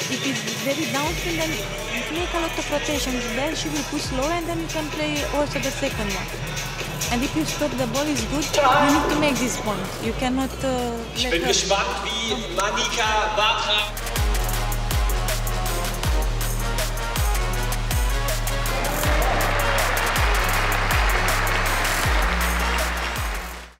if it's very downfield, then make a lot of rotations. Then she will push low, and then you can play also the second one. And if you stop the ball is good, you need to make this point. You cannot Ich bin gespannt, wie Manika Batra